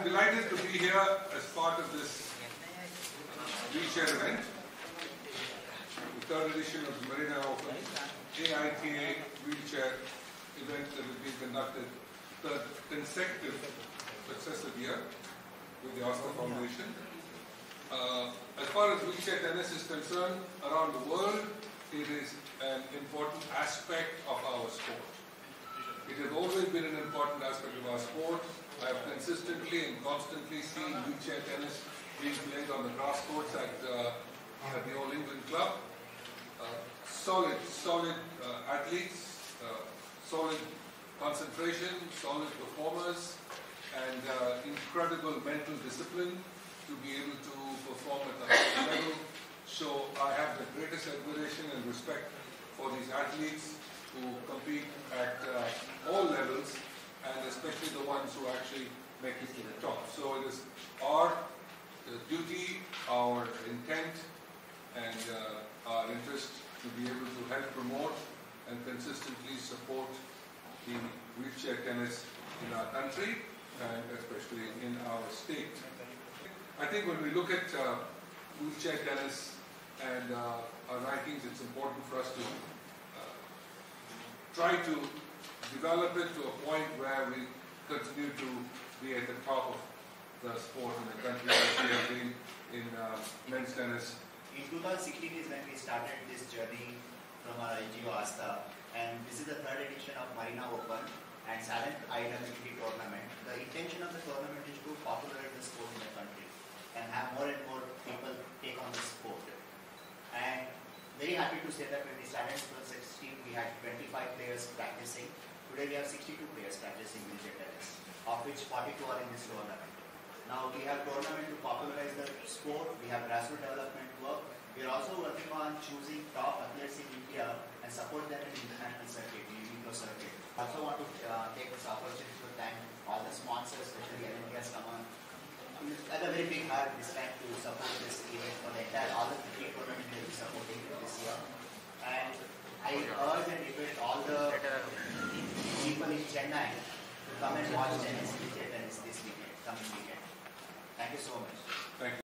I'm delighted to be here as part of this wheelchair event, the third edition of the Marina Open AITA wheelchair event that is being conducted third consecutive successive year with the Astha Foundation. As far as wheelchair tennis is concerned, around the world, it is an important aspect of our sport. It has always been an important aspect of our sport. I have consistently and constantly seen wheelchair tennis being played on the grass courts at the All England Club. Solid athletes, solid concentration, solid performers, and incredible mental discipline to be able to perform at the highest level. So I have the greatest admiration and respect for these athletes who compete at all levels, and especially the ones who actually make it to the top. So it is our duty, our intent, and our interest to be able to help promote and consistently support the wheelchair tennis in our country and especially in our state. I think when we look at wheelchair tennis and our rankings, it's important for us to try to develop it to a point where we continue to be at the top of the sport in the country as we have been in men's tennis. In 2016 is when we started this journey from our NGO Astha, and this is the third edition of Marina Open and 7th IWTT tournament. The intention of the tournament is to popularize the sport in the country and have more and more people take on the sport. And very happy to say that when we started in 2016, we had 25 players practicing. Today we have 62 players practicing wheelchair tennis, of which 42 are in this tournament. Now we have tournament to popularize the sport. We have grassroots development work. We are also working on choosing top athletes in India and support them in international circuit, the Euro circuit. I also want to take this opportunity to thank all the sponsors, especially LNT has come on at a very big heart this time to support this event for the entire all the cricket tournament will be supporting this year. And I urge and request all the people in Chennai to come and watch tennis, wheelchair tennis this weekend, coming weekend. Thank you so much. Thank you.